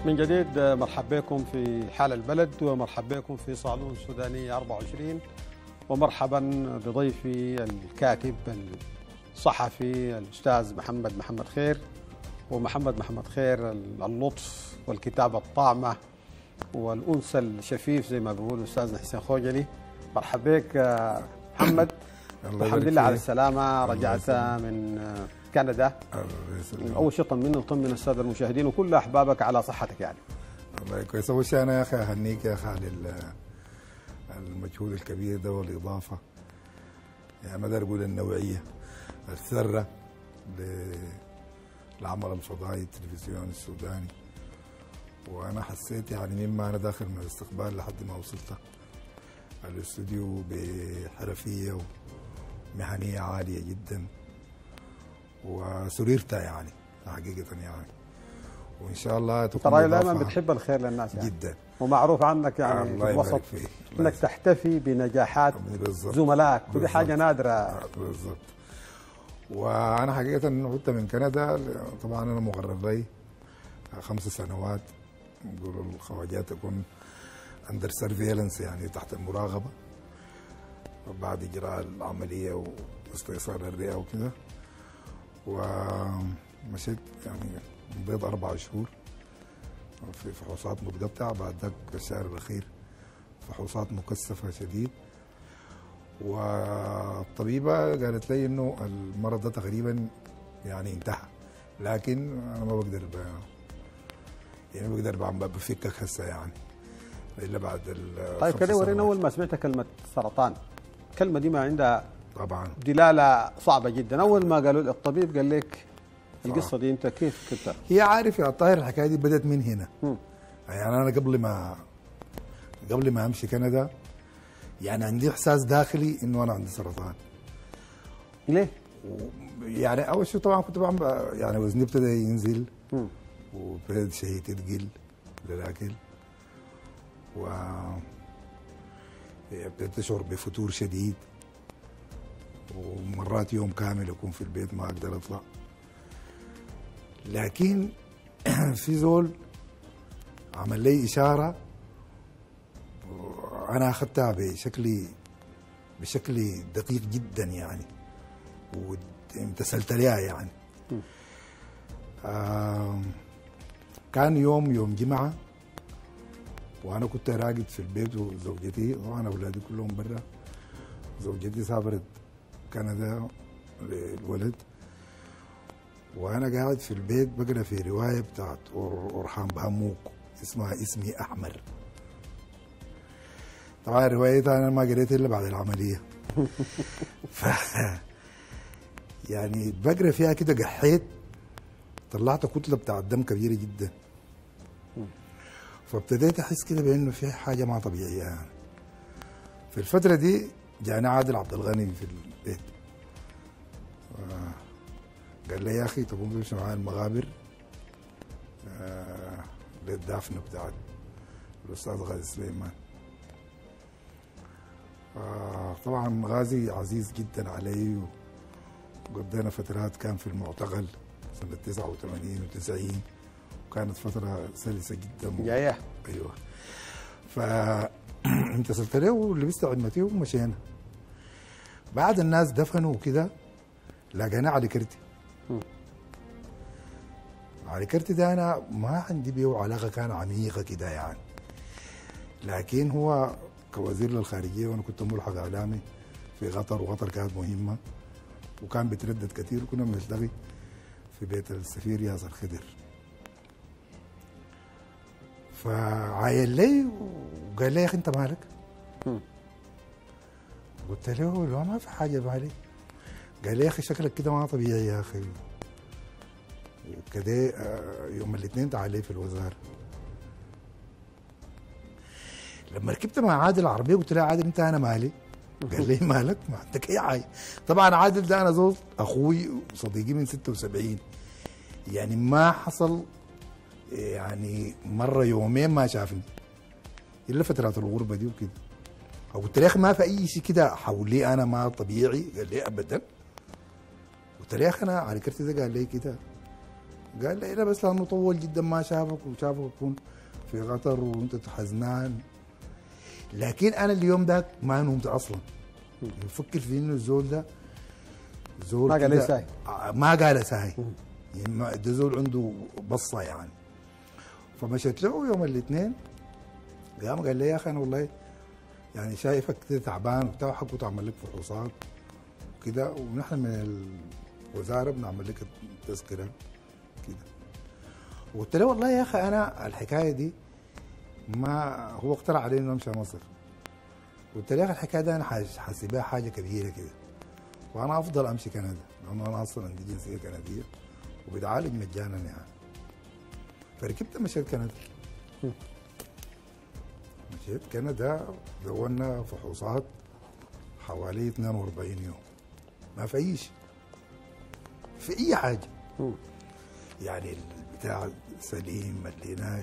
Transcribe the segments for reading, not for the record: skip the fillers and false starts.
من جديد مرحبا بكم في حال البلد، ومرحبا بكم في صالون سوداني 24، ومرحبا بضيفي الكاتب الصحفي الأستاذ محمد خير. ومحمد خير اللطف والكتابة الطعمة والأنس الشفيف زي ما بيقول أستاذنا حسين خوجلي. مرحبا بك محمد. الحمد لله على السلامة، رجعت من كندا. أول شيء طمن السادة المشاهدين وكل أحبابك على صحتك يعني. الله كويس. أول شيء أنا يا أخي أهنيك يا أخي على المجهود الكبير ده والإضافة، يعني ما أقدر أقول النوعية الثرة للعمل الفضائي التلفزيوني السوداني. وأنا حسيت يعني مما أنا داخل من الاستقبال لحد ما وصلت الاستوديو بحرفية ومهنية عالية جدا، وسررت يعني حقيقة يعني. وإن شاء الله تكون ترى دائما بتحب الخير للناس يعني. جدا. ومعروف عنك يعني في الوسط انك تحتفي بنجاحات زملائك، ودي حاجة نادرة. بالضبط. وأنا حقيقة عدت من كندا، طبعا أنا مغرب لي 5 سنوات، يقولوا الخواجات تكون اندر سيرفيلنس يعني تحت المراقبة بعد إجراء العملية واستئصال الرئة وكذا. ومشيت يعني مضيت 4 شهور في فحوصات متقطعة، بعد ذاك الشهر الأخير فحوصات مكثفة شديد. والطبيبة قالت لي إنه المرض ده تقريبا يعني انتهى، لكن أنا ما بقدر بفكك هسه يعني إلا بعد طيب كده ورينا أول ما سمعت كلمة سرطان، الكلمة دي ما عندها طبعا دلالة صعبة جدا. أول ما قالوا الطبيب قال لك القصة دي أنت كيف كنت؟ هي عارف يا طاهر الحكاية دي بدأت من هنا. يعني أنا قبل ما أمشي كندا يعني عندي إحساس داخلي إنه أنا عندي سرطان. ليه؟ يعني أول شيء طبعا كنت بعمل يعني وزني ابتدى ينزل وابتدت شهيتي تقل للأكل، ابتديت أشعر بفتور شديد، ومرات يوم كامل أكون في البيت ما أقدر أطلع. لكن في زول عمل لي إشارة أنا أخذتها بشكل دقيق جدا يعني، وامتثلت لها يعني. كان يوم جمعة، وأنا كنت راقد في البيت وزوجتي، طبعا أولادي كلهم برا، زوجتي سافرت كندا للولد، وأنا قاعد في البيت بقرا في رواية بتاعت أورهان باموك اسمها اسمي أحمر. طبعا روايتها أنا ما قريتها إلا بعد العملية. يعني بقرا فيها كده قحيت، طلعت كتلة بتاعت دم كبيرة جدا، فابتديت أحس كده بأنه في حاجة ما طبيعية يعني. في الفترة دي جانا عادل عبد الغني في البيت، قال لي يا أخي تقوم تمشي معايا المغابر للدافنة بتاعت الأستاذ غازي سليمان. طبعا غازي عزيز جدا علي، وقضينا فترات كان في المعتقل سنة 89 و90، وكانت فترة سلسة جدا. ايوه. فامتثلت له ولبست عمتي ومشينا. بعد الناس دفنوا وكده لقينا علي كرتي. علي كرتي ده انا ما عندي بيه علاقة كان عميقة كده يعني، لكن هو كوزير للخارجية وانا كنت ملحق اعلامي في قطر، وقطر كانت مهمة وكان بيتردد كثير، وكنا بنلتقي في بيت السفير ياسر خضر. فعاين لي وقال لي يا اخي انت مالك؟ قلت له لا ما في حاجه مالي. قال لي يا اخي شكلك كده ما طبيعي يا اخي، وكده يوم الاثنين تعال لي في الوزاره. لما ركبت مع عادل العربيه قلت له عادل انت انا مالي؟ قال لي مالك؟ ما عندك اي حاجه. طبعا عادل ده انا زول اخوي وصديقي من 76، يعني ما حصل يعني مره يومين ما شافني الا فترات الغربه دي وكده. قلت له يا اخي ما في اي شيء كده حولي انا ما طبيعي؟ قال لي ابدا. قلت له يا اخي انا على كرتي ده قال لي كده قال لي لا بس لانه طول جدا ما شافك وشافك يكون في قطر وانت حزنان. لكن انا اليوم ذاك ما نمت اصلا، بفكر في انه الزول ده زول ما قال لي ساي. ما قال ساي، يعني ده زول عنده بصه يعني. فمشيت له يوم الاثنين، قام قال لي يا اخي انا والله يعني شايفك كده تعبان وبتاع، حكوا تعمل لك فحوصات وكده، ونحن من الوزاره بنعمل لك تذكره كده. وقلت له والله يا اخي انا الحكايه دي ما هو اقترح علي انه امشي مصر. قلت له يا اخي الحكايه دي انا حاسبها حاجه كبيره كده، وانا افضل امشي كندا لانه انا اصلا عندي جنسيه كنديه وبتعالج مجانا يعني. فركبت مشيت كندا. مشيت كندا، دورنا فحوصات حوالي 42 يوم، ما في اي شيء، في اي حاجه. يعني البتاع سليم اللي هنا.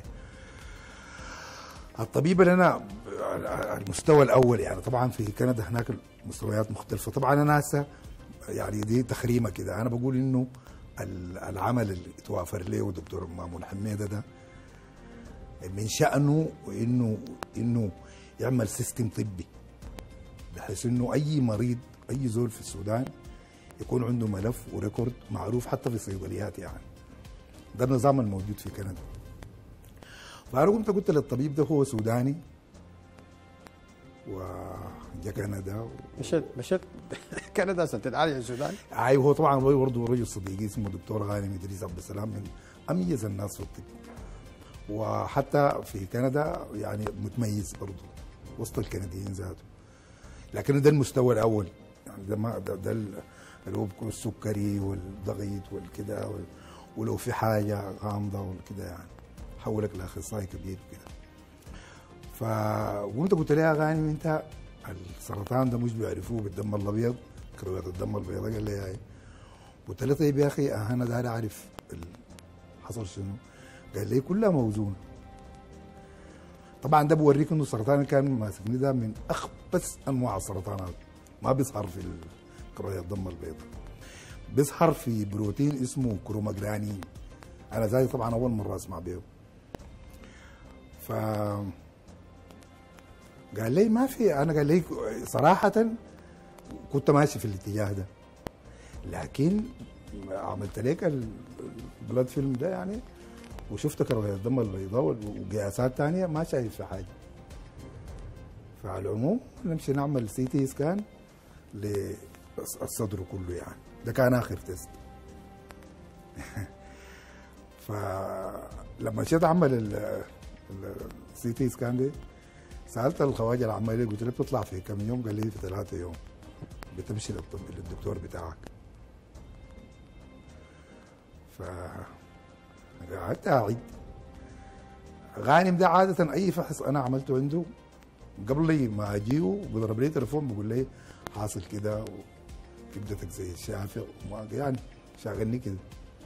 الطبيب اللي انا المستوى الاول يعني، طبعا في كندا هناك المستويات مختلفه. طبعا انا هسه يعني دي تخريمه كده، انا بقول انه العمل اللي توافر له دكتور مامون حميده ده من شأنه انه يعمل سيستم طبي بحيث انه اي مريض اي زول في السودان يكون عنده ملف وريكورد معروف حتى في الصيدليات يعني. ده النظام الموجود في كندا. فانا قلت للطبيب ده هو سوداني وجا كندا مشيت كندا عشان تتعالج السودان. ايوه، هو طبعا برضه رجل صديقي اسمه دكتور غانم ادريس عبد السلام، من اميز الناس في الطب، وحتى في كندا يعني متميز برضه وسط الكنديين ذاته. لكن ده المستوى الاول يعني، ده ما ده اللي هو بيكون السكري والضغط والكده، ولو في حاجه غامضه والكده يعني حولك لاخصائي كبير وكده. فقمت قلت لها يا غانم انت السرطان ده مش بيعرفوه بالدم الابيض، كرويات الدم البيضاء. قال لي هاي. قلت له طيب يا اخي انا داير اعرف حصل شنو. قال لي كلها موزونه. طبعا ده بوريك انه السرطان اللي كان ماسكني ده من اخبث انواع السرطانات، ما بيظهر في كرويات الدم البيضاء، بيظهر في بروتين اسمه كروماجرانين. انا ذاتي طبعا اول مره اسمع به. ف قال لي ما في، انا قال لي صراحه كنت ماشي في الاتجاه ده، لكن عملت لك البلاد فيلم ده يعني وشفت كرويات الدم البيضاء وقياسات ثانيه ما شايف في حاجه. فعلى العموم نمشي نعمل سي تي سكان للصدر كله يعني، ده كان اخر تيست. فلما جيت اعمل السي تي سكان دي سالت الخواجه العماليه، قلت له بتطلع في كم يوم؟ قال لي في 3 يوم بتمشي للدكتور بتاعك. فقعدت اعيد. غانم ده عاده اي فحص انا عملته عنده قبل ما اجيه بضرب لي تليفون بقول لي حاصل كده وكبدتك زي الشافع يعني شاغلني كده.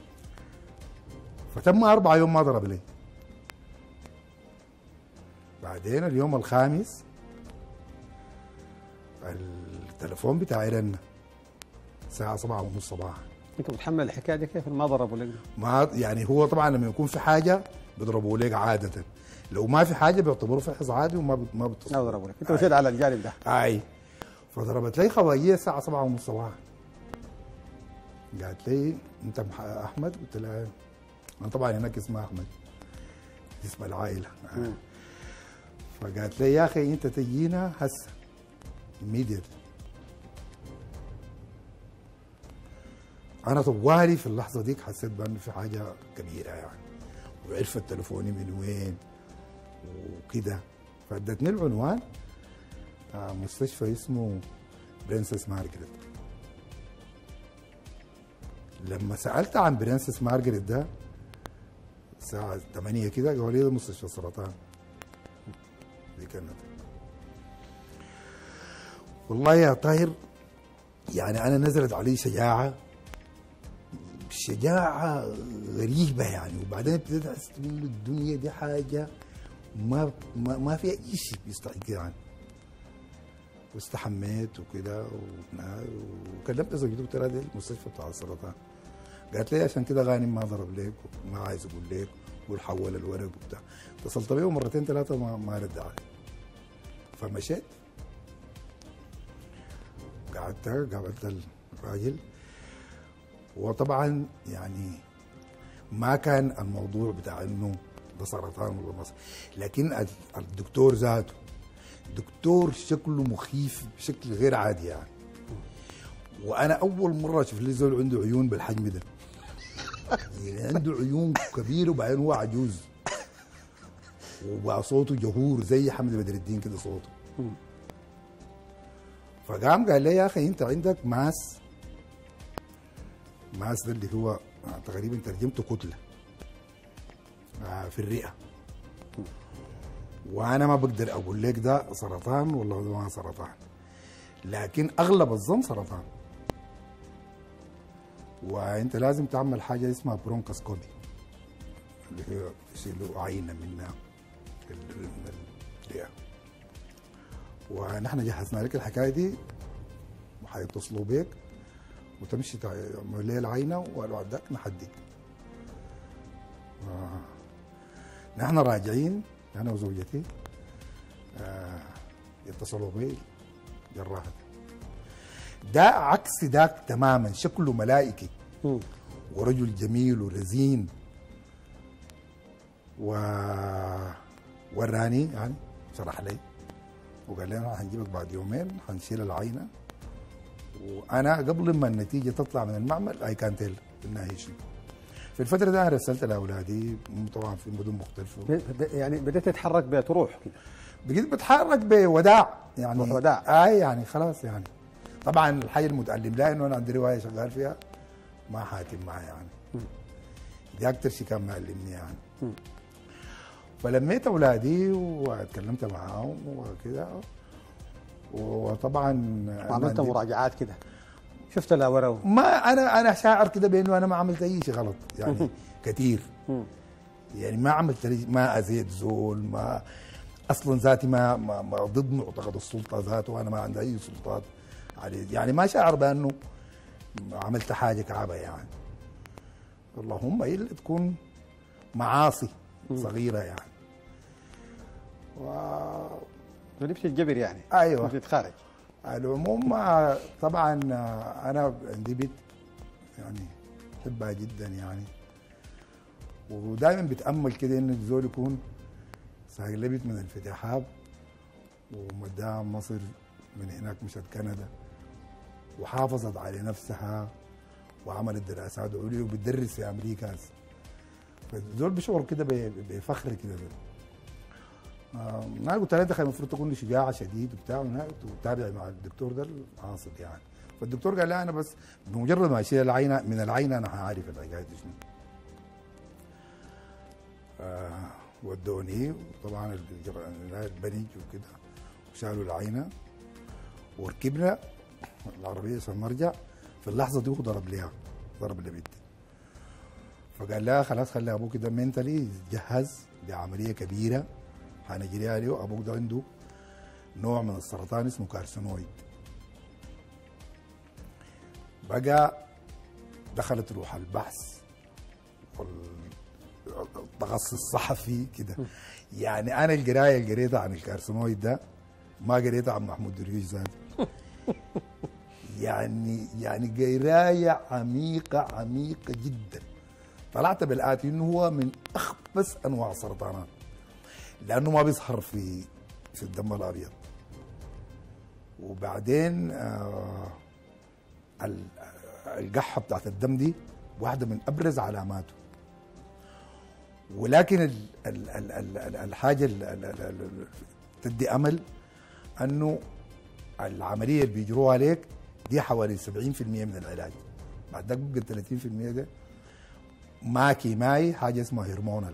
فتم 4 يوم ما ضرب لي. بعدين اليوم الخامس التليفون بتاعي رن الساعة 7:30 صباحا. انت بتحمل الحكايه دي كيف ما ضربوا لك؟ ما يعني هو طبعا لما يكون في حاجة بيضربوا لك عادة، لو ما في حاجة بيعتبروه فحص عادي وما بيتصلوا. ما ضربوا لك، انت مشيت على الجانب ده. اي. فضربت لي خواجيه الساعة 7:30 صباحا. قالت لي انت احمد؟ قلت لها انا طبعا هناك اسمها احمد، اسم العائلة. فقالت لي يا اخي انت تجينا هسه immediate. انا طوالي في اللحظه ديك حسيت بانه في حاجه كبيره يعني، وعرفت تليفوني من وين وكده. فادتني العنوان مستشفى اسمه برنسس مارغريت. لما سالت عن برنسس مارغريت ده الساعه 8 كده قالوا لي ده مستشفى السرطان في كندا. والله يا طاهر يعني انا نزلت علي شجاعه غريبه يعني. وبعدين ابتديت احس ان الدنيا دي حاجه ما فيها اي شيء يستحق يعني. واستحميت وكده وكلمت زوجتي قلت لها دي المستشفى بتاع السرطان. قالت لي عشان كده غانم ما ضرب لك وما عايز اقول لك والحول الورق وبتاع. اتصلت بيه مرتين ثلاثه ما رد علي. فمشيت قابلت الراجل، وطبعا يعني ما كان الموضوع بتاع انه ده سرطان ولا مصر، لكن الدكتور ذاته دكتور شكله مخيف بشكل غير عادي يعني. وانا اول مره اشوف لي زول عنده عيون بالحجم ده، يعني عنده عيون كبيره وبعدين هو عجوز وبقى صوته جهور زي حمد بدر الدين كده صوته. فقام قال لي يا اخي انت عندك ماس ده اللي هو تقريبا ترجمته كتله في الرئه، وانا ما بقدر اقول لك ده سرطان ولا ما سرطان، لكن اغلب الظن سرطان، وانت لازم تعمل حاجه اسمها برونكوسكوبي اللي هي يشيلوا عينه منها الرئه. ونحن جهزنا لك الحكايه دي وحيتصلوا بيك وتمشي تعمل لي العينه وبعد ذاك نحدد. نحن راجعين انا وزوجتي يتصلوا بي جراح ده عكس ذاك تماما، شكله ملائكي ورجل جميل ورزين، وراني يعني شرح لي وقال لي انا هنجيبك بعد يومين هنشيل العينه، وانا قبل ما النتيجه تطلع من المعمل اي كان تيل انها هي شيء. في الفتره دي انا رسلت لاولادي طبعا في مدن مختلفه، يعني بديت تتحرك بتروح كده، بقيت بتحرك بوداع يعني وداع يعني خلاص يعني. طبعا الحاجه المتألم لا انه انا عندي روايه شغال فيها ما حاتم معي يعني، دي اكثر شيء كان مألمني يعني. فلميت اولادي واتكلمت معاهم وكده، وطبعا عملت مراجعات كده، شفت لا ورا ما انا شاعر كده بانه انا ما عملت اي شيء غلط يعني كثير يعني، ما عملت ما اذيت زول، ما اصلا ذاتي ما ضد معتقد السلطه ذاته، وانا ما عندي اي سلطات عليه يعني، ما شاعر بانه عملت حاجه كعبه يعني. اللهم الا تكون معاصي صغيره يعني. نفس الجبر يعني. ايوه تتخارج. على العموم طبعا انا عندي بنت يعني بحبها جدا يعني، ودائما بتامل كده ان الزول يكون ساقلبت من الفتحاب ومداها مصر، من هناك مشت كندا وحافظت على نفسها وعملت دراسات عليا وبتدرس في امريكا. فالزول بيشعر كده بفخر كده. انا قلت لها انت المفروض تكون شجاعه شديد وبتاع وتتابع مع الدكتور ده العاصب يعني. فالدكتور قال لي انا بس بمجرد ما اشيل العينه من العينه انا هعرف الحكايه دي شنو. ودوني وطبعا البنج وكده وشالوا العينه وركبنا العربيه عشان نرجع. في اللحظه دي هو ضرب لبنتي، فقال لها خلاص خلي ابوك ده منتلي يتجهز لعمليه كبيره هنجري عليه. ابوك ده عنده نوع من السرطان اسمه كارسينويد. بقى دخلت روح البحث والتخصص الصحفي كده يعني. انا القرايه اللي قريتها عن الكارسينويد ده ما قريتها عن محمود درويش ذاته يعني قرايه عميقه جدا. طلعت بالآتي انه هو من اخبث انواع السرطانات لانه ما بيظهر في الدم الابيض. وبعدين القحه بتاعت الدم دي واحده من ابرز علاماته. ولكن الحاجه تدي امل انه العمليه اللي بيجروها عليك دي حوالي 70% من العلاج. بعد ذاك بقى 30% ده ما كيماي، حاجه اسمها هرمونال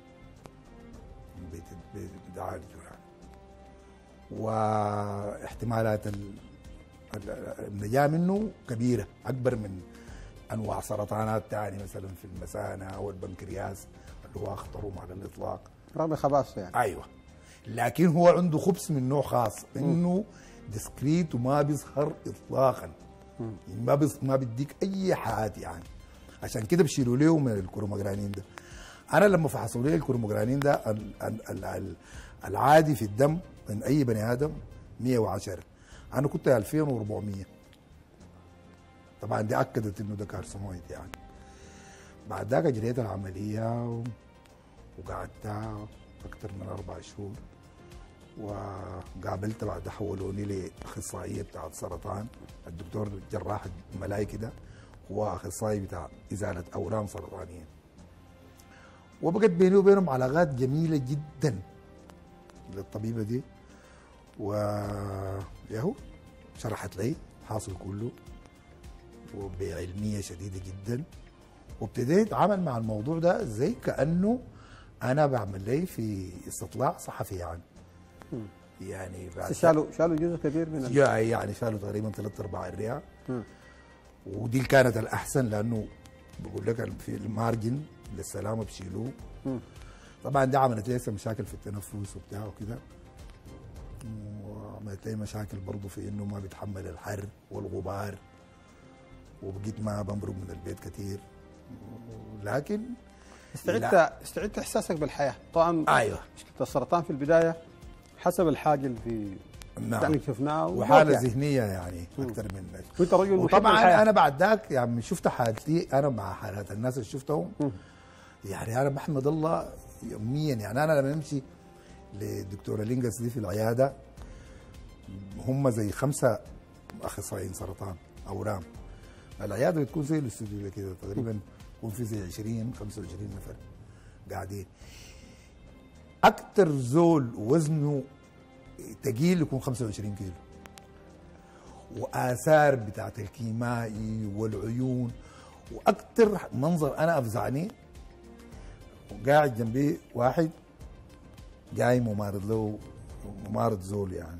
بتعالجه يعني. واحتمالات النجاة منه كبيرة أكبر من أنواع سرطانات تاني مثلا في المثانة أو البنكرياس اللي هو أخطرهم على الإطلاق رغم خباثته يعني. أيوه، لكن هو عنده خبث من نوع خاص إنه ديسكريت وما بيظهر إطلاقا، ما بيديك أي حاجات يعني. عشان كده بشيلوا له من الكروموجرانين ده. انا لما فحصوا لي الكروموجرانين ده العادي في الدم من اي بني ادم 110، انا كنت 2400. طبعا دي اكدت انه ده كارسينويد يعني. بعد ذاك اجريت العمليه وقعدت اكثر من 4 شهور، وقابلت بعد حولوني لاخصائيه بتاعت سرطان، الدكتور جراح الملايكي ده هو اخصائي بتاع ازاله اورام سرطانيه. وبقت بيني وبينهم علاقات جميله جدا للطبيبه دي، وياهو شرحت لي حاصل كله وبعلميه شديده جدا، وابتديت اتعامل مع الموضوع ده زي كانه انا بعمل لي في استطلاع صحفي يعني بعد شالوا جزء كبير من يعني شالوا تقريبا 3/4 الرئه. ودي كانت الاحسن، لانه بقول لك في المارجن للسلامه بشيلوه. طبعا دي عملت لي مشاكل في التنفس وبتاع وكده، وعملت لي مشاكل برضه في انه ما بيتحمل الحر والغبار، وبقيت ما بمرق من البيت كثير. لكن استعدت احساسك بالحياه. طبعا ايوه مشكله السرطان في البدايه حسب الحاجه اللي في نعم شفناه، وحاله يعني ذهنيه يعني اكثر من وانت رجل وطبعا انا بعد ذاك يعني شفت حالتي انا مع حالات الناس اللي شفتهم. يعني انا بحمد الله يوميا. يعني انا لما امشي للدكتوره لينجس دي في العياده، هم زي 5 اخصائيين سرطان اورام. العياده بتكون زي الاستوديو ده كده تقريبا، يكون في زي 20-25 نفر قاعدين. اكثر زول وزنه تقيل يكون 25 كيلو، واثار بتاعت الكيمائي والعيون. واكثر منظر انا افزعني، وقاعد جنبي واحد جاي ممارض زول يعني.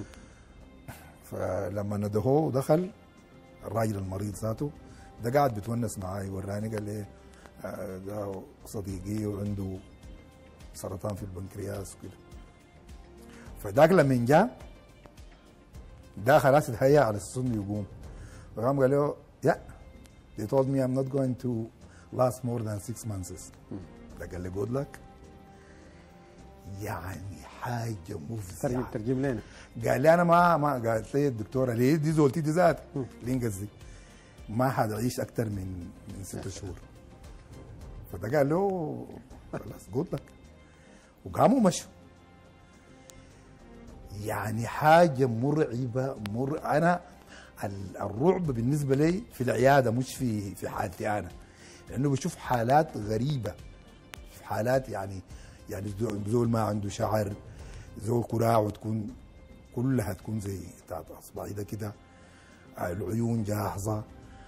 فلما ندهوه ودخل الراجل المريض ذاته ده قاعد بتونس معاي، وراني قال لي ده صديقي وعنده سرطان في البنكرياس وكده. فذاك لما جاء ده خلاص اتهيأ على السن يقوم، فقام قال له yeah they told me I'm not going to last more than 6 months. ده قال لي good luck. يعني حاجه مفزعه. ترجم لنا. قال لي انا ما قالت لي الدكتوره ليه دي زولتي دي ذات لينجز دي ما حتعيش اكثر من 6 شهور. فده قال له خلاص جود لك، وقاموا مشوا. يعني حاجه مرعبه انا الرعب بالنسبه لي في العياده مش في حالتي انا، لانه بشوف حالات غريبه، حالات يعني زول ما عنده شعر، زول كراعه تكون كلها تكون زي بتاعت اصبعي ده كده، العيون جاهزه،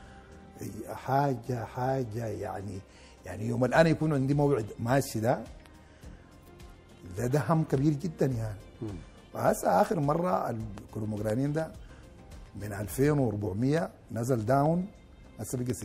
حاجه يعني يوم الان يكون عندي موعد ماشي ده هم كبير جدا يعني. وهسه اخر مره الكروموجرانين ده من 2400 نزل داون، هسه بقى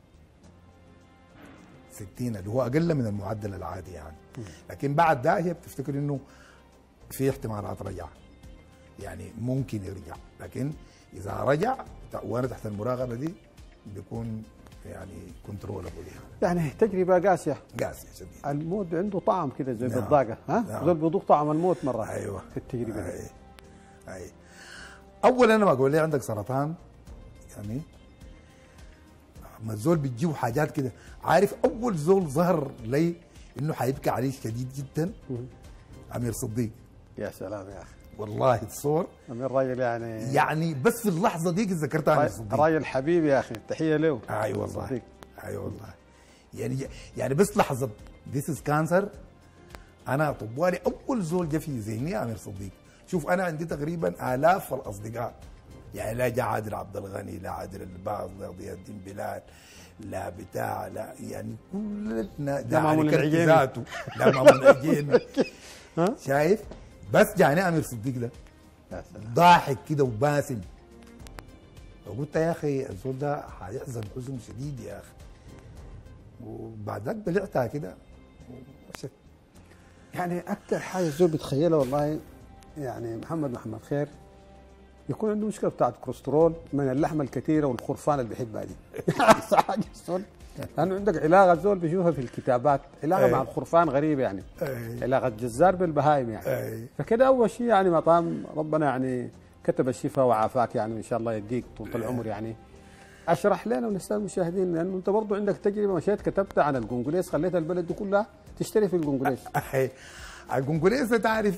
60 اللي هو اقل من المعدل العادي يعني. لكن بعد ده هي بتفتكر انه في احتمالات رجع، يعني ممكن يرجع، لكن اذا رجع وانا تحت المراقبه دي بيكون يعني كنترولبل يعني تجربه قاسيه شديد. الموت عنده طعم كده زي نعم. بالضاقه زول بيذوق طعم الموت مره. ايوه في التجربه دي. اي اولا انا ما اقول لي عندك سرطان يعني ما الزول بتجيبه حاجات كده. عارف اول زول ظهر لي انه حيبكي عليه شديد جدا امير صديق. يا سلام يا اخي والله تصور امير راجل يعني بس في اللحظه ديك ذكرت امير صديق. راجل حبيبي يا اخي، تحيه له. اي والله اي والله يعني بس لحظه ذيس از كانسر. انا طوالي اول زول جا في ذهني امير صديق. شوف انا عندي تقريبا الاف الاصدقاء، يعني لا جا عادل عبد الغني، لا عادل الباز، لا ضياء الدين بلال، لا بتاع، لا يعني كلنا لا مامون العجيمي ذاته، لا مامون العجيمي شايف. بس جاني امير صديق ده ضاحك كده وباسم، فقلت يا اخي الزول ده حيحزن حزن شديد يا اخي. وبعد ذاك بلعتها كده ومشت. يعني اكثر حاجه الزول بيتخيلها والله يعني محمد خير يكون عنده مشكله بتاعت كوليسترول من اللحمه الكثيره والخرفان اللي بيحبها دي. حاجه الزول لانه عندك علاقه زول بيشوفها في الكتابات، علاقه مع الخرفان غريبه يعني. علاقه جزار بالبهايم يعني. فكده اول شيء يعني مطام ربنا يعني كتب الشفاء وعافاك يعني، وان شاء الله يديك طول العمر يعني. اشرح لنا وللساده المشاهدين، لانه انت برضه عندك تجربه، مشيت كتبت عن القنقليس، خليت البلد دي كلها تشتري في القنقليس. القنقليس ده تعرف،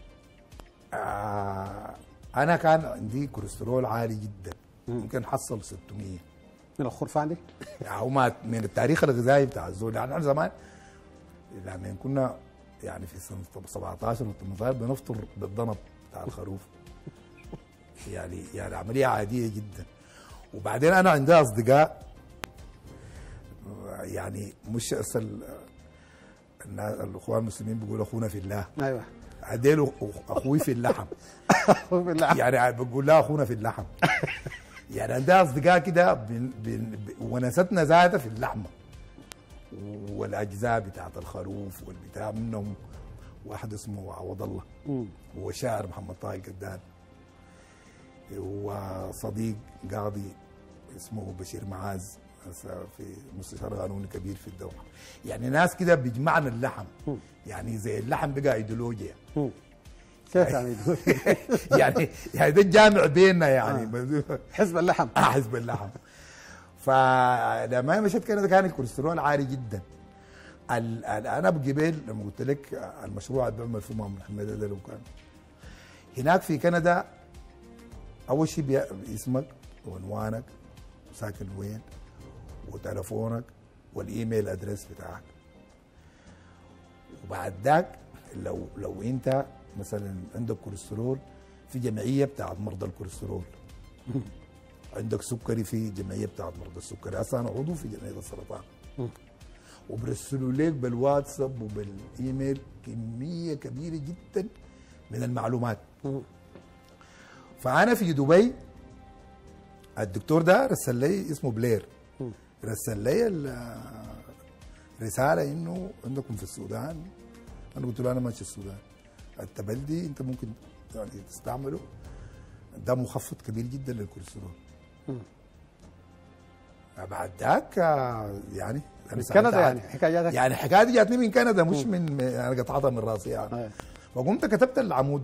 انا كان عندي كوليسترول عالي جدا، ممكن حصل 600 من الخرفان دي. يعني من التاريخ الغذائي بتاع الزول. يعني احنا زمان لما كنا يعني في سنه 17 و 18 بنفطر بالضنب بتاع الخروف. يعني عمليه عاديه جدا. وبعدين انا عندي اصدقاء يعني مش الاخوان المسلمين بيقولوا اخونا في الله. ايوه. عديله اخوي في اللحم. يعني بقول لها اخونا في اللحم. يعني عندها اصدقاء كده ونستنا ذاتها في اللحمه والاجزاء بتاعت الخروف والبتاع. منهم واحد اسمه عوض الله، هو شاعر محمد طه القدان، وصديق قاضي اسمه بشير معاذ في مستشار قانوني كبير في الدوله. يعني ناس كده بيجمعنا اللحم، يعني زي اللحم بقى ايديولوجيا. كيف يعني يعني ده الجامع بيننا يعني. حزب اللحم. حزب اللحم. فلما مشيت كندا كان الكوليسترول عالي جدا. انا بجبال لما قلت لك المشروع اللي بعمل فيه مع محمد ده لو كان هناك في كندا، اول شيء اسمك وعنوانك ساكن وين وتلفونك والايميل ادريس بتاعك. وبعد ذاك لو انت مثلا عندك كوليسترول، في جمعيه بتاعت مرضى الكوليسترول. عندك سكري، في جمعيه بتاعت مرضى السكري. هسه انا عضو في جمعيه السرطان. وبرسلوا لك بالواتساب وبالايميل كميه كبيره جدا من المعلومات. فانا في دبي الدكتور ده رسل لي، اسمه بلير، رسل لي رساله انه عندكم في السودان. انا قلت له انا ماشي السودان، انت بلدي، انت ممكن يعني تستعمله، ده مخفض كبير جدا للكوليسترول. بعد ذاك يعني من كندا يعني حكاياتك؟ يعني حكايتي جاتني من كندا، مش من انا قطعتها من راسي يعني. فقمت كتبت العمود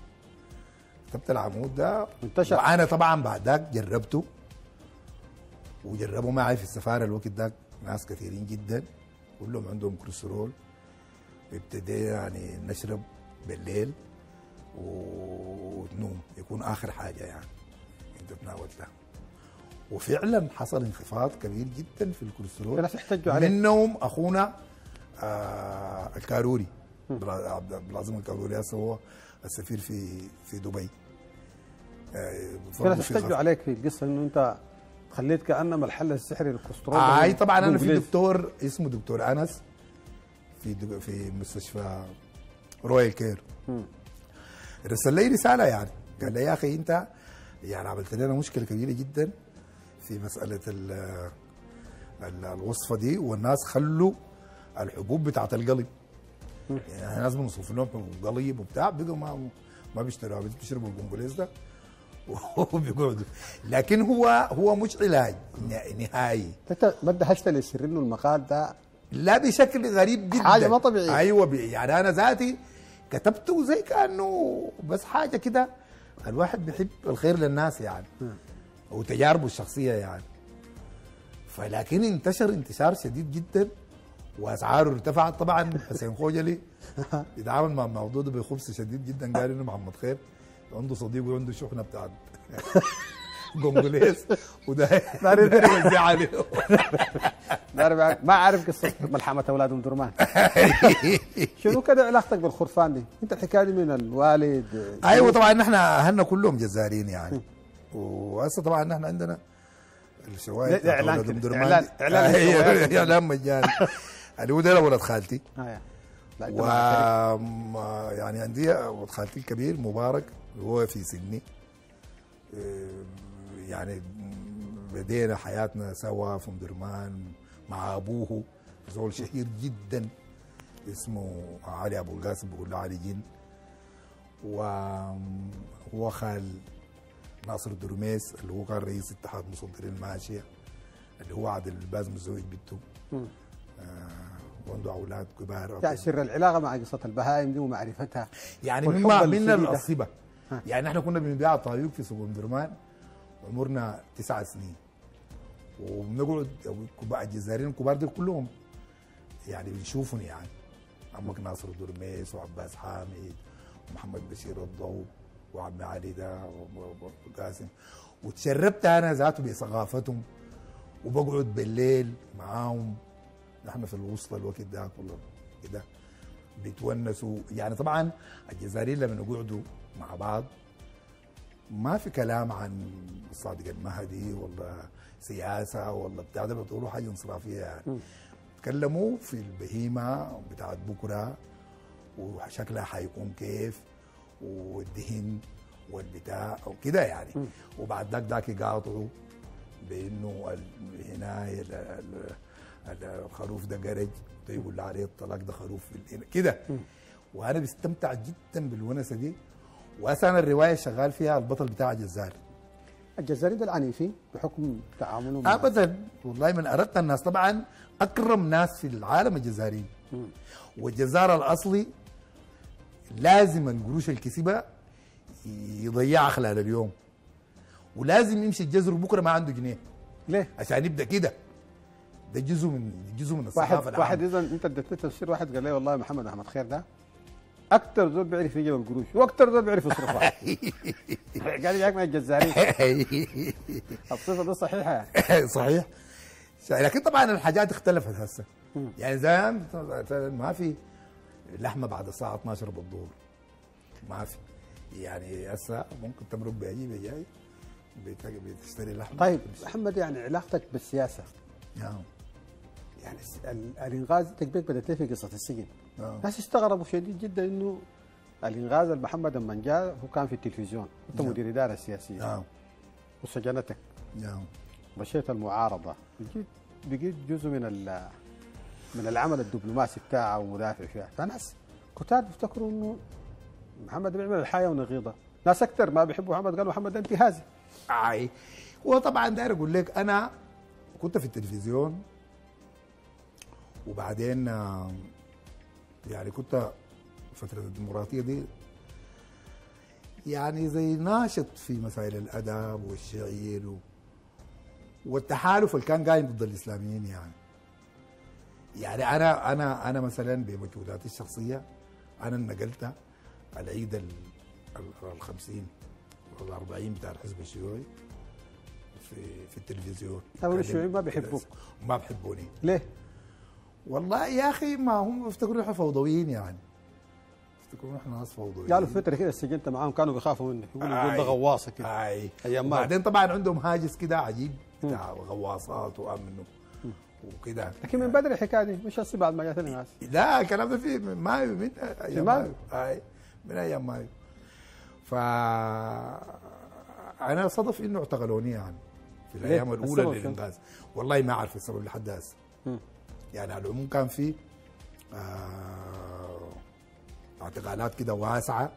ده انتشر. وانا طبعا بعد ذاك جربته، وجربوا معي في السفاره الوقت ذاك ناس كثيرين جدا كلهم عندهم كوليسترول. ابتدينا يعني نشرب بالليل ونوم يكون اخر حاجه يعني انت تناولتها. وفعلا حصل انخفاض كبير جدا في الكوليسترول. الناس يحتجوا عليه. منهم اخونا الكاروري، عبد العظيم الكاروري، هسه هو السفير في دبي. الناس يحتجوا عليك في القصه انه انت خليت كانما الحل السحري للكوليسترول. طبعا انا في دكتور اسمه دكتور انس في مستشفى رويال كير، رسل لي رساله يعني، قال لي يا اخي انت يعني عملت لنا مشكله كبيره جدا في مساله الوصفه دي، والناس خلوا الحبوب بتاعت القلب، يعني الناس بنصرف لهم حبوب قلب وبتاع، بقوا ما بيشتروها، بيشربوا القنقليس ده وبيقعدوا. لكن هو مش علاج نهائي. انت ما دهشت لي سر انه المقال ده لا بشكل غريب جدا، حاجه ما طبيعيه. ايوه يعني انا ذاتي كتبته زي كانه بس حاجه كده، الواحد بيحب الخير للناس يعني وتجاربه الشخصيه يعني. فلكن انتشر انتشار شديد جدا واسعاره ارتفعت. طبعا حسين خوجلي يتعامل مع الموضوع ده بخبث شديد جدا، قال انه محمد خير عنده صديق وعنده شحنه بتاعت قنقليس وده يوزع عليه. ما اعرف قصه ملحمه اولاد ام درمان. شنو كده علاقتك بالخرفان دي؟ انت الحكايه دي من الوالد؟ ايوه طبعا نحن اهلنا كلهم جزارين يعني. وهسه طبعا نحن عندنا الشوايه بتاعت اولاد ام درمان، اعلان مجاني اللي هو ده ولد خالتي. يعني عندي ولد خالتي الكبير مبارك هو في سيدني. يعني بدينا حياتنا سوا في ام درمان مع ابوه زول شهير جدا اسمه علي ابو القاسم، بقول له علي جن. وهو خال ناصر الدرميس اللي هو كان رئيس اتحاد مصدرين الماشيه اللي هو عادل الباز متزوج بنته وعنده اولاد كبار. يعني سر العلاقه مع قصه البهائم دي ومعرفتها يعني والحب من الشديد ده. الصبا. يعني احنا كنا بنبيع الطايوق في سوق ام درمان عمرنا 9 سنين، وبنقعد الجزائريين الكبار دول كلهم يعني بنشوفهم، يعني عمك ناصر الدرميس وعباس حامد ومحمد بشير الضوء وعمي علي ده وقاسم، وتشربت انا ذاته بثقافتهم، وبقعد بالليل معاهم. نحن في الوسطى الوقت ده كله كده بيتونسوا. يعني طبعا الجزائريين لما يقعدوا مع بعض ما في كلام عن الصادق المهدي ولا سياسه ولا بتاع ده، بتقولوا حاجه انصرافيه يعني. تكلموا في البهيمه بتاعت بكره وشكلها حيكون كيف والدهن والبتاع او كده يعني. وبعد ذاك يقاطعوا بانه هنا الخروف ده قرج، ده يقول عليه الطلاق ده خروف كده. وانا بستمتع جدا بالونسه دي. واصلا الروايه شغال فيها البطل بتاع جزار. الجزائريين دول عنيفين بحكم تعاملهم مع ابدا والله، من ارق الناس طبعا، اكرم ناس في العالم الجزائريين. والجزار الاصلي لازم القروش الكسبه يضيعها خلال اليوم، ولازم يمشي الجزر بكره ما عنده جنيه. ليه؟ عشان يبدا كده. ده جزء من الثقافه العامه. واحد اذا انت اديتني تفسير، واحد قال لي والله محمد احمد خير ده اكثر زول بيعرف يجيب القروش واكثر زول بيعرف يصرفها. قال لي مع الجزائريين. الصفه دي صحيحه يعني. صحيح. لكن طبعا الحاجات اختلفت هسه. يعني زمان ما في لحمه بعد الساعه 12 بالظهر، ما في. يعني هسه ممكن تمرق بيجي جاي بتشتري لحمه. طيب محمد، يعني علاقتك بالسياسه نعم. يعني الانغاز تكبيك بدات في قصه السجن. ناس استغربوا شديد جدا انه الانغاز محمد لما جاء هو كان في التلفزيون، انت مدير اداره سياسيه وسجنتك مشيت المعارضه، بقيت جزء من العمل الدبلوماسي بتاعه ومدافع فيها. فناس كتار بيفتكروا انه محمد بيعمل الحياه ونغيضه، ناس اكثر ما بيحبوا محمد قالوا محمد ده انتهازي. وطبعا داير اقول لك انا كنت في التلفزيون، وبعدين يعني كنت فترة الديمقراطية دي يعني زي ناشط في مسائل الأدب والشعير والتحالف اللي كان قايم ضد الإسلاميين. يعني أنا مثلا بمجهوداتي الشخصية أنا نقلت العيد ال50 وال40 بتاع الحزب الشيوعي في التلفزيون. طبعا الشيوعيين ما بيحبوك. ما بيحبوني. ليه؟ والله يا اخي ما هم بيفتكروا احنا فوضويين، يعني بيفتكروا احنا ناس فوضويين. قالوا فتره كده سجنت معاهم كانوا بيخافوا منك، يقولوا ده غواصه كده. ايام ما بعدين طبعا عندهم هاجس كده عجيب بتاع غواصات وامن وكده. لكن من بدري الحكايه دي مش هسه بعد ما جات الناس. لا الكلام ده في مايو، من ايام مايو. من ايام مايو. انا صدف انه اعتقلوني يعني في الايام الاولى للانغاز. والله ما اعرف السبب لحد هسه. يعني على العموم كان في اعتقالات كده واسعه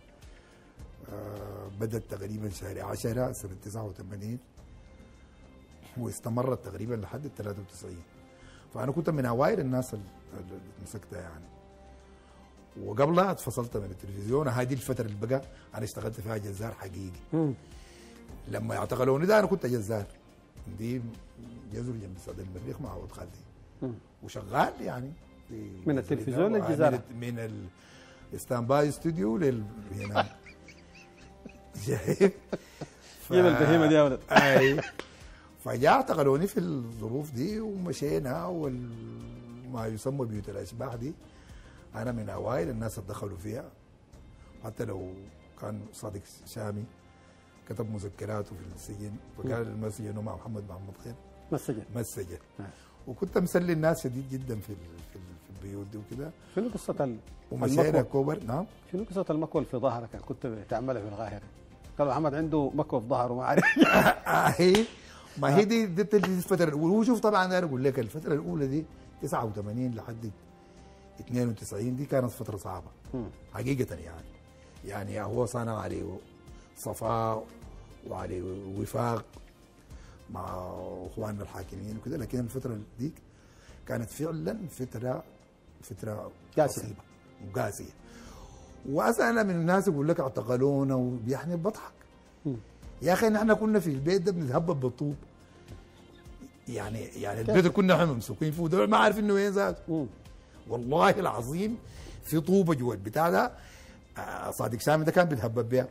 بدت تقريبا شهر 10 سنه 89 واستمرت تقريبا لحد 93. فانا كنت من اوائل الناس اللي مسكتها يعني. وقبلها اتفصلت من التلفزيون. هذه الفتره اللي بقى انا اشتغلت فيها جزار حقيقي. لما اعتقلوني ده انا كنت جزار، دي جزر جنب سعد المريخ مع عوض خالدي، وشغال يعني من التلفزيون للجزيره، من الستاند باي استوديو هنا. شايف؟ جيب البهيمه دي يا ولد. فجاء اعتقلوني في الظروف دي ومشينا، وما يسمى بيوت الاشباح دي انا من اوائل الناس اللي دخلوا فيها. حتى لو كان صادق شامي كتب مذكراته في السجن، فقال المسجن مع محمد خير ما السجن. وكنت مسلي الناس شديد جدا في البيوت دي وكده. شنو قصه ومشينا كوبر؟ نعم. شنو قصه المكوى في ظهرك اللي كنت بتعملها في القاهره؟ قالوا محمد عنده مكوى في ظهره ما عارف. ما هي دي الفتره الاولى. وشوف طبعا انا اقول لك الفتره الاولى دي 89 لحد 92 دي كانت فتره صعبه حقيقه يعني هو صنع عليه صفاء وعليه وفاق مع اخواننا الحاكمين وكده، لكن الفتره ديك كانت فعلا فتره قاسية. عصيبه وقاسيه. وانا من الناس يقول لك اعتقلونا يعني بضحك. يا اخي نحن كنا في البيت ده بنتهبب بالطوب، يعني البيت اللي كنا احنا ممسوكين فيه دول ما عارفين انه وين ذاته. والله العظيم في طوبه جوا البتاع ده، صادق سامي ده كان بيتهبب بيها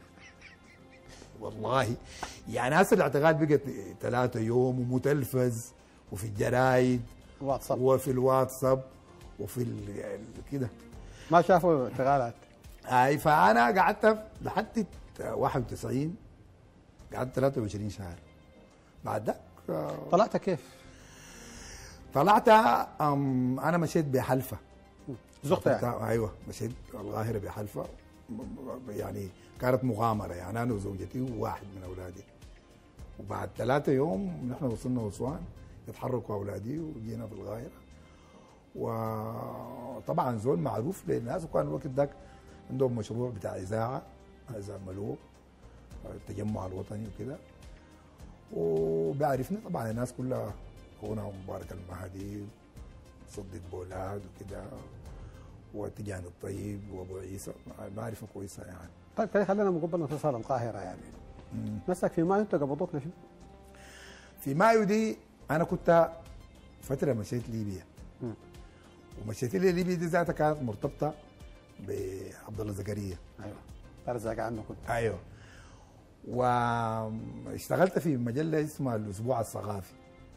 والله. يعني هسه الاعتقال بقت 3 يوم ومتلفز وفي الجرايد واتساب وفي الواتساب وفي كده. ما شافوا اعتقالات. اي فانا قعدت لحد 91 قعدت 23 شهر. بعد ذاك طلعت كيف؟ طلعت انا مشيت بحلفه. زقت يعني؟ ايوه مشيت القاهره بحلفه، يعني كانت مغامره، يعني انا وزوجتي وواحد من اولادي. وبعد 3 يوم نحن وصلنا اسوان، يتحركوا اولادي وجينا في القاهره. وطبعا زول معروف للناس، وكان الوقت ذاك عندهم مشروع بتاع اذاعه عملوه التجمع الوطني وكده، وبيعرفني طبعا الناس كلها، اخونا مبارك المهدي صدق بولاد وكده وتجان الطيب وابو عيسى، معرفه كويسه يعني. طيب خلينا مقبل اتصال القاهره يعني. مسك في مايو انت قبضوك لشو؟ في مايو دي انا كنت فتره مشيت ليبيا. ومشيت لي ليبيا دي ذاتها كانت مرتبطه بعبد الله زكريا. ايوه ارزق عنه كنت. ايوه. واشتغلت في مجله اسمها الاسبوع الثقافي.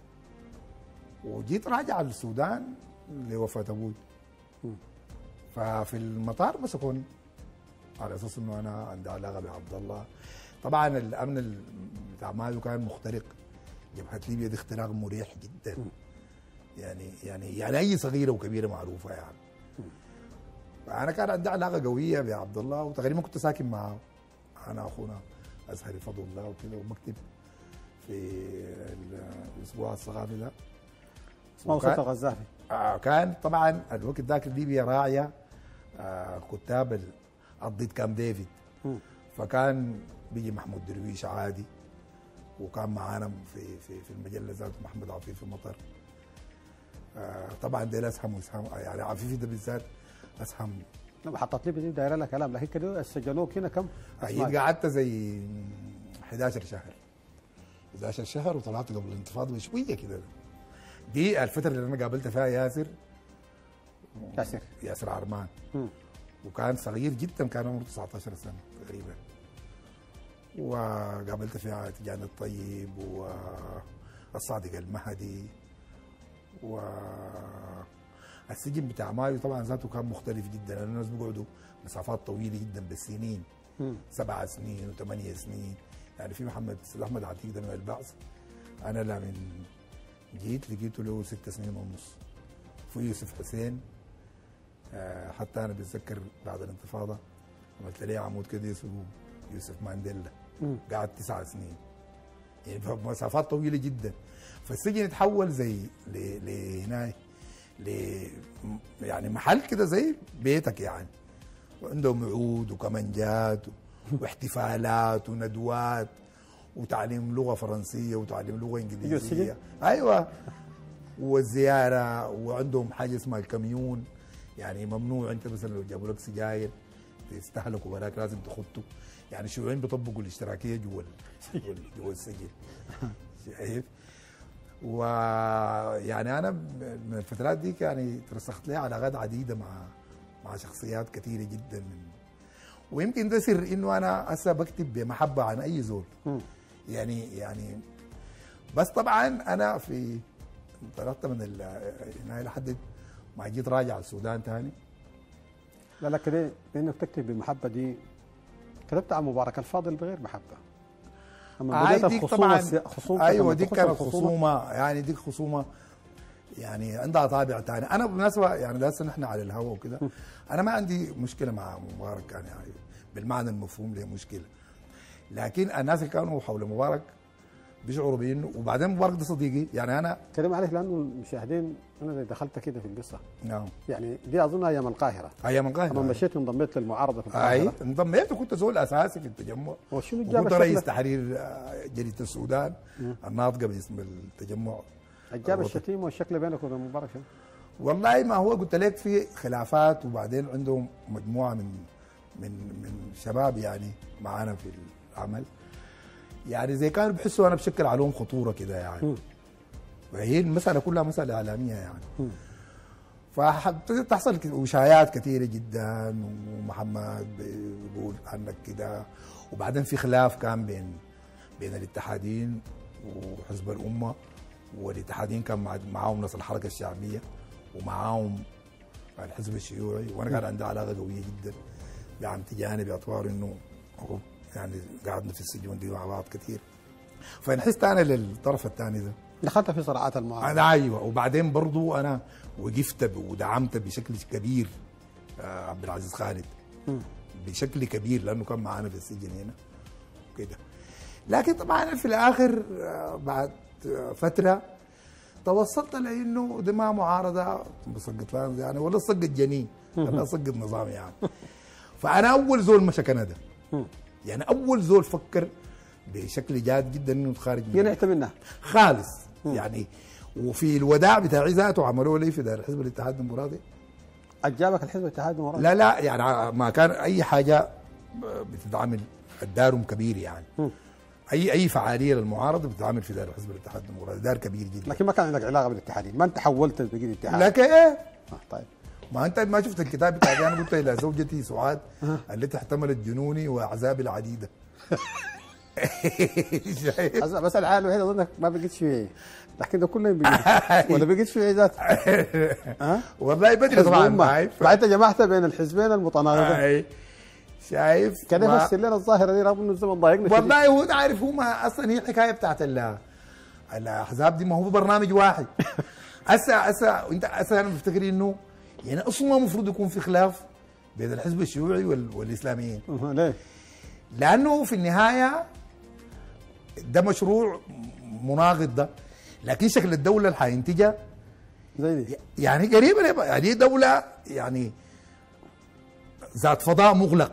وجيت راجع للسودان لوفاه ابوي. ففي المطار مسكوني على اساس انه انا عندي علاقه بعبد الله. طبعا الامن بتاع مايو كان مخترق. جبهه ليبيا دي اختراق مريح جدا. يعني اي صغيره وكبيره معروفه يعني. فانا كان عندي علاقه قويه بعبد الله، وتقريبا كنت ساكن معه انا اخونا ازهري فضل الله وكده، وبكتب في الاسبوع الثقافي ده. موسوعة الغزافي. كان طبعا الوقت ذاك ليبيا راعيه كتاب الضد كام ديفيد. فكان بيجي محمود درويش عادي، وكان معانا في المجله ذاته محمد عفيفي مطر. طبعا ديل اسهم يعني عفيفي ده بالذات اسهم. محطة ليبيا دي دايره لها كلام، لكن كده سجلوك هنا كم؟ قعدت زي 11 شهر 11 شهر، وطلعت قبل الانتفاضه بشويه كده. دي الفتره اللي انا قابلت فيها ياسر عرمان. وكان صغير جدا، كان عمره 19 سنه تقريبا. وقابلت فيها تجان الطيب والصادق المهدي. والسجن بتاع مايو طبعا ذاته كان مختلف جدا، لان الناس بيقعدوا مسافات طويله جدا بالسنين. 7 سنين و8 سنين. يعني في سيد احمد عتيق ده من البعث، انا لما جيت لقيته له 6 سنين ونص. في يوسف حسين حتى انا بتذكر بعد الانتفاضه عملت ليه عمود كده اسمه يوسف مانديلا، قعد 9 سنين. يعني مسافات طويله جدا. فالسجن اتحول زي لهناك يعني محل كده زي بيتك يعني. وعندهم عود وكمانجات واحتفالات وندوات وتعليم لغه فرنسيه وتعليم لغه انجليزيه. ايوه. والزياره، وعندهم حاجه اسمها الكميون، يعني ممنوع انت مثلا لو جابوا لك سجاير تستهلكوا براك لازم تخطوا. يعني الشيوعيين بيطبقوا الاشتراكيه جوا السجن. شايف؟ ويعني انا من الفترات دي يعني ترسخت لي علاقات عديده مع شخصيات كثيره جدا ويمكن ده سر انه انا هسه بكتب بمحبه عن اي زول. يعني بس طبعا انا في انطلقت من هنا لحد ما جيت راجع السودان ثاني. لا كده بانك تكتب بمحبه دي كتبت عن مبارك الفاضل بغير محبه. اما بدايه الخصومه ايوه دي كانت خصومه، يعني دي خصومه يعني عندها طابع ثاني. انا بالمناسبه يعني لسه نحن على الهواء وكده، انا ما عندي مشكله مع مبارك يعني بالمعنى المفهوم له مشكله، لكن الناس اللي كانوا حول مبارك بيشعروا بانه. وبعدين مبارك ده صديقي يعني انا. كلام عليك لانه المشاهدين انا دخلت كده في القصه. نعم. يعني دي اظن ايام القاهره. ايام القاهره. انا مشيت انضميت للمعارضه في القاهره. اي انضميت وكنت زول اساسي في التجمع. وشنو جاب كنت الشكل؟ رئيس تحرير جريده السودان الناطقه باسم التجمع. جاب الشتيمه والشكل بينك وبين مبارك شنو؟ والله ما هو قلت لك في خلافات، وبعدين عندهم مجموعه من شباب يعني معانا في العمل، يعني زي كانوا بيحسوا انا بشكل عليهم خطوره كده يعني. وهي المساله كلها مساله اعلاميه يعني. فابتدت تحصل وشايات كثيره جدا، ومحمد بيقول عنك كده. وبعدين في خلاف كان بين الاتحادين وحزب الامه، والاتحادين كان معاهم ناس الحركه الشعبيه ومعاهم الحزب الشيوعي، وانا كان عندي علاقه قويه جدا بعم تجاني باعتبار انه يعني قعدنا في السجون دي مع بعض كثير. فانحست انا للطرف الثاني ده، دخلت في صراعات المعارضه. انا ايوه. وبعدين برضو انا وقفت ودعمت بشكل كبير عبد العزيز خالد بشكل كبير، لانه كان معانا في السجن هنا كده. لكن طبعا في الاخر بعد فتره توصلت لانه دي ما معارضه بسقط لانز يعني، ولا سقط جنين ولا سقط نظام يعني. فانا اول زول مشى كندا، يعني اول زول فكر بشكل جاد جدا انه خارج من جينا منها خالص يعني. وفي الوداع بتاعي ذاته عملوا لي في دار الحزب الاتحاد الديمقراطي. اجابك الحزب الاتحاد الديمقراطي؟ لا يعني ما كان اي حاجه بتتعمل، الدارهم كبير يعني. اي فعاليه للمعارضه بتتعمل في دار الحزب الاتحاد الديمقراطي، دار كبير جدا. لكن ما كان عندك علاقه بالاتحادين، ما انت حولت بقيت اتحاد. لكن ايه؟ طيب ما انت ما شفت الكتاب بتاعي؟ انا قلت الى زوجتي سعاد التي احتملت جنوني واعذابي العديده. بس الحاله الوحيده اظنك ما بقيتش فيه، لكن ده كله بقيت ولا بقيت فيه ذات. والله بدري طبعا. بعد انت جمعت بين الحزبين المتناقضين. شايف كان يفسر لنا الظاهره دي رغم انه الزمن ضايقنا. والله هو عارف، هو ما اصلا هي الحكايه بتاعت الاحزاب دي ما هو برنامج واحد. هسه انت انا بفتكر انه يعني اصلا المفروض يكون في خلاف بين الحزب الشيوعي والاسلاميين. ليه؟ لانه في النهايه ده مشروع مناقض ده، لكن شكل الدوله اللي حينتجها زي دي يعني قريبه، يعني دوله يعني ذات فضاء مغلق.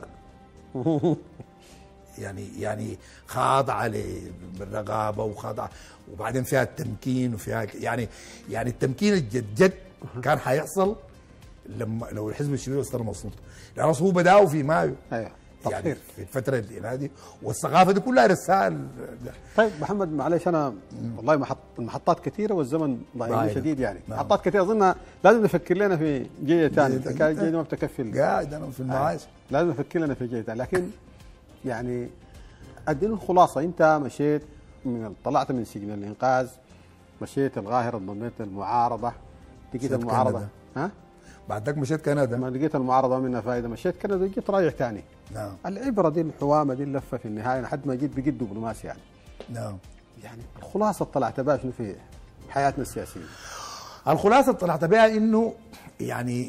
يعني خاضعه للرقابه وخاضعه، وبعدين فيها التمكين وفيها يعني التمكين الجد كان حيحصل لو الحزب الشيوعي استلم السلطه، لانه هو بداوا في مايو. ايوه يعني في الفتره هذه، والثقافه دي كلها رسائل. طيب محمد معلش انا والله المحطات كثيره والزمن ضايقني شديد يعني. محطات كثيره اظن لازم نفكر لنا في جيل ثاني. الجيل ما بتكفي قاعد انا في المعاش. لازم نفكر لنا في جيل ثاني. لكن يعني اديني الخلاصه، انت مشيت طلعت من سجن الانقاذ، مشيت القاهره، انضميت للمعارضه، لقيت المعارضه ها؟ بعد ذاك مشيت كندا، ما لقيت المعارضه منها فائده، مشيت كندا جيت رايح ثاني. نعم. العبره دي الحوامه دي اللفه في النهايه لحد ما جيت بقيت دبلوماسي يعني. نعم. يعني الخلاصه طلعت بها شنو في حياتنا السياسيه؟ الخلاصه طلعت بها انه يعني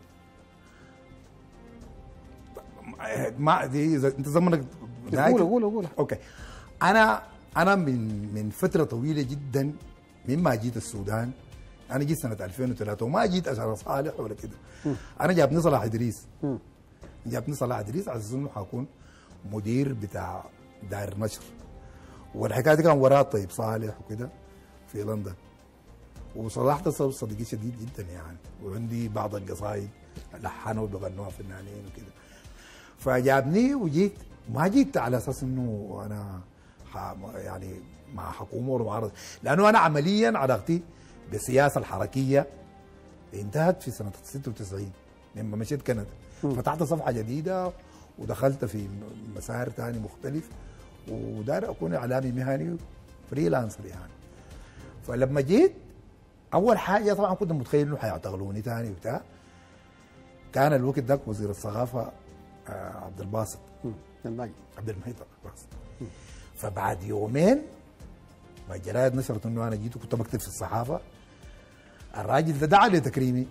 ما دي انت زمنك قول اوكي. انا من فتره طويله جدا مما جيت السودان. انا جيت سنه 2003 وما جيت عشان صالح ولا كده. انا جابني صلاح ادريس. جابني صلاح ادريس على اساس انه حكون مدير بتاع دار نشر، والحكايه دي كان وراه طيب صالح وكده في لندن. وصلاح ده صديقي شديد جدا يعني، وعندي بعض القصايد لحنوا وبغنوها فنانين وكده. فجابني وجيت، ما جيت على اساس انه انا يعني مع حكومه ولا معارضه، لانه انا عمليا علاقتي بالسياسه الحركيه انتهت في سنه 96 لما مشيت كندا. فتحت صفحه جديده ودخلت في مسار ثاني مختلف، ودار اكون اعلامي مهني فريلانسر يعني. فلما جيت اول حاجه طبعا كنت متخيل انه حيعتقلوني ثاني وبتاع. كان الوقت ذاك وزير الثقافه عبد الباسط عبد المحيط الباسط. فبعد يومين ما الجرايد نشرت انه انا جيت وكنت بكتب في الصحافه، الراجل ده دعا لتكريمي،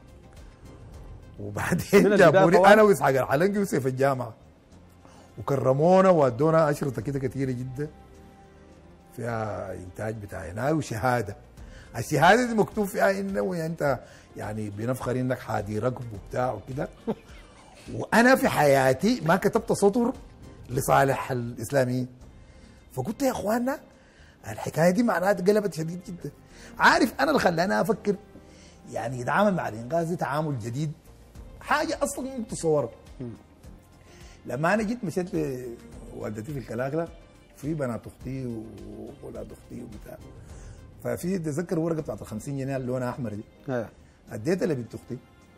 وبعدين جابوني انا واسحاق الحلنقي وسيف الجامعه وكرمونا وادونا اشرطه كده كثيره جدا فيها انتاج بتاع هنا وشهاده. الشهاده دي مكتوب فيها انه انت يعني بنفخر انك حادي ركب وبتاع وكده. وانا في حياتي ما كتبت سطر لصالح الاسلاميين. فقلت يا اخوانا الحكايه دي معناها قلبت شديد جدا. عارف انا اللي خلاني افكر يعني يتعامل مع الانغاز دي تعامل جديد، حاجه اصلا متصوره. لما انا جيت مشيت لوالدتي في الكلاكله في بنات اختي واولاد اختي وبتاع، ففي تذكر ورقه بتاعت ال 50 جنيه اللي لونها احمر دي، اديتها لبنت اختي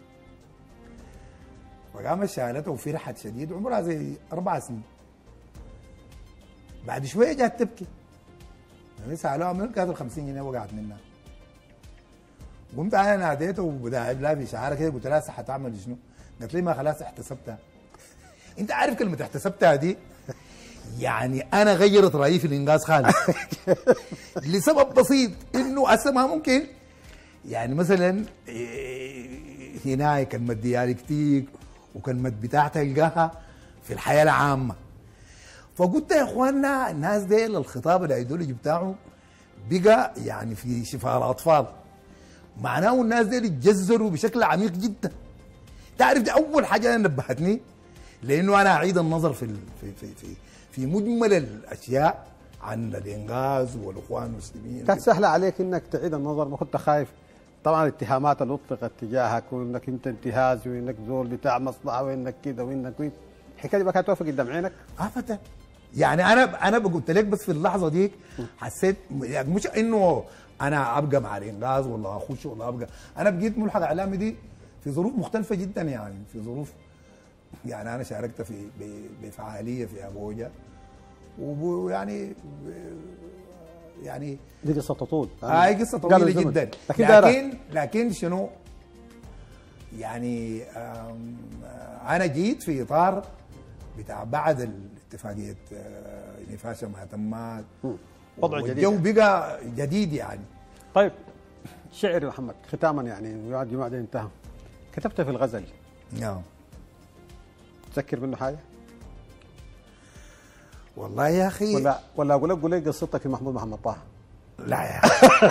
فقامت شالتها وفرحت شديد، عمرها زي 4 سنين. بعد شويه جات تبكي، يعني سالوها من كانت ال 50 جنيه وقعت منها. قمت انا ناديته وبداعب لها في شعارها كده، قلت لها هسه حتعمل شنو؟ قالت لي ما خلاص احتسبتها. انت عارف كلمه احتسبتها دي يعني انا غيرت رايي في الانجاز خالص لسبب بسيط انه هسه ما ممكن يعني مثلا هنا كلمه ديالكتيك وكلمه بتاع تلقاها في الحياه العامه. فقلت يا اخواننا الناس دي الخطاب الايديولوجي بتاعه بقى يعني في شفاء الاطفال، معناه الناس دي يتجذروا بشكل عميق جدا. تعرف دي اول حاجه نبهتني، لانه انا اعيد النظر في مجمل الاشياء عن الانغاز والاخوان المسلمين. كانت سهله عليك انك تعيد النظر؟ ما كنت خايف؟ طبعا الاتهامات اللي اطلقت تجاهك وانك انت انتهازي وانك زول بتاع مصلحه وانك كده وانك وين، الحكايه دي ما كانت واقفه قدام عينك؟ ابدا. يعني انا قلت لك بس في اللحظه دي حسيت يعني مش انه انا ابقى مع الانغاز ولا اخش ولا ابقى، انا بقيت ملحق اعلامي دي في ظروف مختلفه جدا، يعني في ظروف يعني انا شاركت في بفعاليه في ابوجا ويعني يعني دي قصه تطول. هاي قصه طويله جدا، لكن شنو يعني انا جيت في اطار بتاع بعد الاتفاقيه نفاشة ما تمت، وضع جديد، والجو بقى جديد يعني. طيب شعر محمد ختاما يعني ويعد يوم انتهى، كتبت في الغزل. نعم. تذكر منه حاجه؟ والله يا اخي ولا اقول لك قصتك في محمد طه؟ لا يا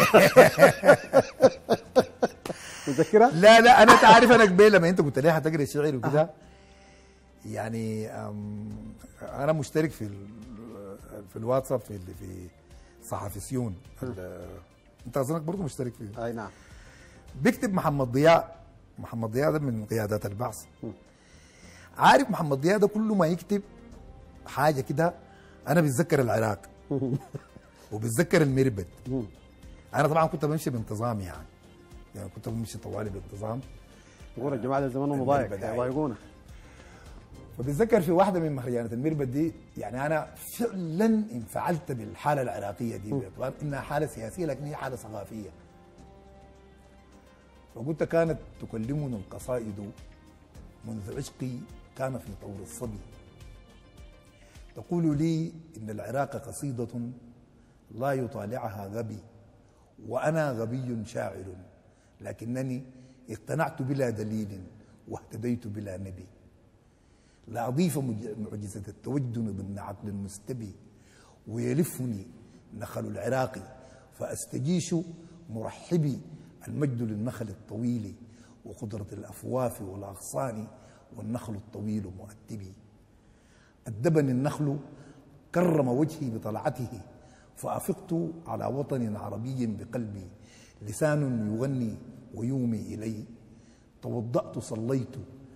تذكرها؟ لا انا تعرف انا قبل لما انت قلت لي حتقرا شعر وكده يعني انا مشترك في الواتساب في صحفي سيون. انت اظنك برضه مشترك فيه. اي نعم. بيكتب محمد ضياء ده من قيادات البعث. عارف محمد ضياء ده كل ما يكتب حاجه كده انا بتذكر العراق وبتذكر المربد. انا طبعا كنت بمشي بانتظام يعني كنت بمشي طوالي بانتظام. يقول الجماعه زمانهم مضايق يضايقونا. فبتذكر في واحده من مهرجانات المربد دي يعني انا فعلا انفعلت بالحاله العراقيه دي باعتبار انها حاله سياسيه لكن هي حاله ثقافيه. فقلت كانت تكلمني القصائد منذ عشقي كان في طور الصبي، تقول لي إن العراق قصيدة لا يطالعها غبي، وأنا غبي شاعر لكنني اقتنعت بلا دليل واهتديت بلا نبي. لا أضيف معجزة التوجن ضمن عقل مستبي، ويلفني نخل العراق فأستجيش مرحبي المجد للنخل الطويل وخضرة الأفواف والأغصان والنخل الطويل مؤدبي. أدبني النخل كرم وجهي بطلعته فأفقت على وطن عربي بقلبي، لسان يغني ويومي إلي. توضأت صليت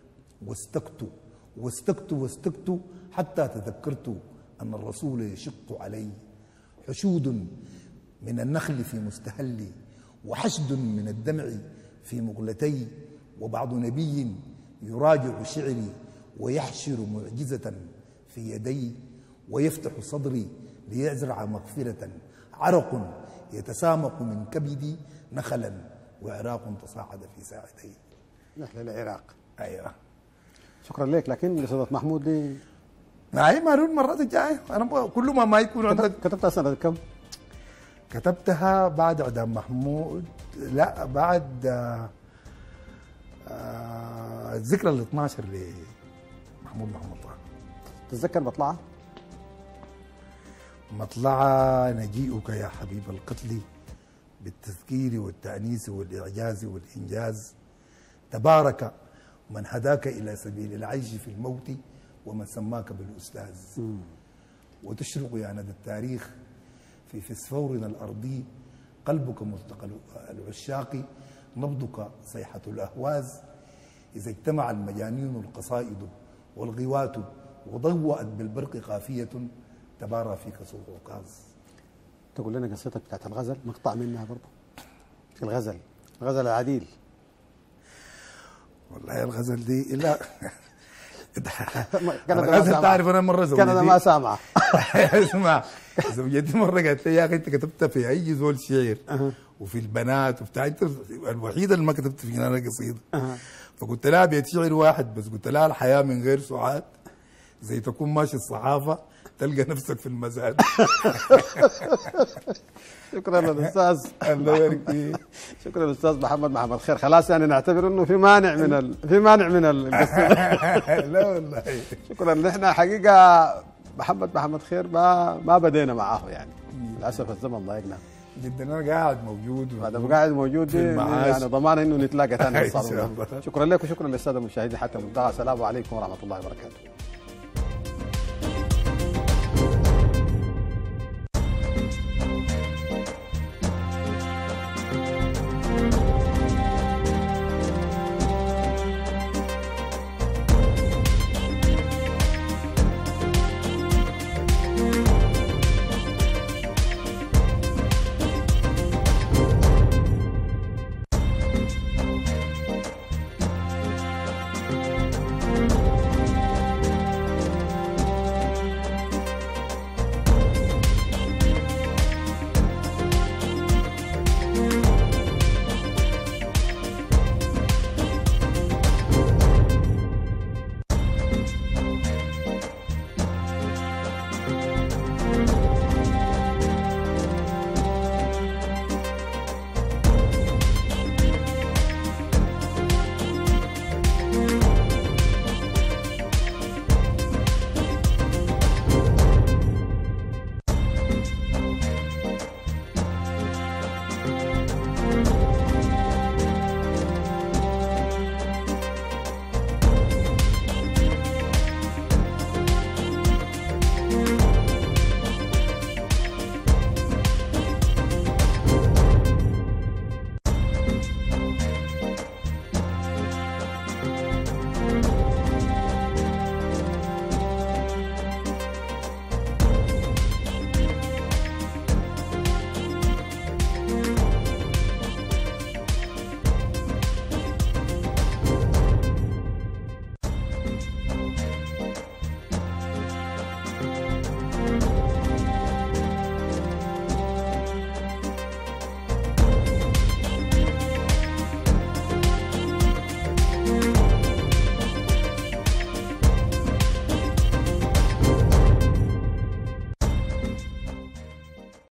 واستكت حتى تذكرت أن الرسول يشق علي. حشود من النخل في مستهلي وحشد من الدمع في مغلتي، وبعض نبي يراجع شعري ويحشر معجزة في يدي، ويفتح صدري ليزرع مغفرة. عرق يتسامق من كبدي نخلا وعراق تصاعد في ساعتي. نخل العراق. ايوه. شكرا لك. لكن قصيدة محمود دي معي مالون المرات الجاية. انا كل ما يكون عندك. كتبتها سنة كم؟ كتبتها بعد اعدام محمود، لا بعد الذكرى ال 12 لمحمود طه. تتذكر مطلعها؟ مطلع نجيئك يا حبيب القتل بالتذكير والتأنيس والإعجاز والإنجاز. تبارك من هداك إلى سبيل العيش في الموت ومن سماك بالأستاذ. وتشرق يا ندى التاريخ في فسفورنا الأرضي، قلبك ملتقى العشاق، نبضك صيحة الأهواز. إذا اجتمع المجانين القصائد والغوات وضوأت بالبرق قافية، تبارى فيك سوق عكاظ. تقول لنا قصتك بتاعت الغزل، مقطع منها برضه في الغزل العديل. والله الغزل دي لا الغزل تعرف انا مره زوجتي كندا ما سامعه. اسمع، زوجتي مره قالت لي يا اخي انت كتبت في اي زول شعر وفي البنات وبتاع، انت الوحيده اللي ما كتبت فينا انا قصيده. فقلت لها بيت شعر واحد بس، قلت لها الحياه من غير سعاد زي تكون ماشي الصحافه تلقى نفسك في المزاد. شكرا للاستاذ. الله يبارك فيك. شكرا للاستاذ محمد خير. خلاص يعني نعتبر انه في مانع من القصيده. لا والله. شكرا. نحن حقيقه محمد خير ما بدينا معاه يعني، للاسف الزمن ضايقنا جدا. انا قاعد موجود هذا قاعد موجود يعني ضمان انه نتلاقى ثاني. شكرا لك وشكرا للساده المشاهدين حتى المنتهى. السلام عليكم ورحمه الله وبركاته.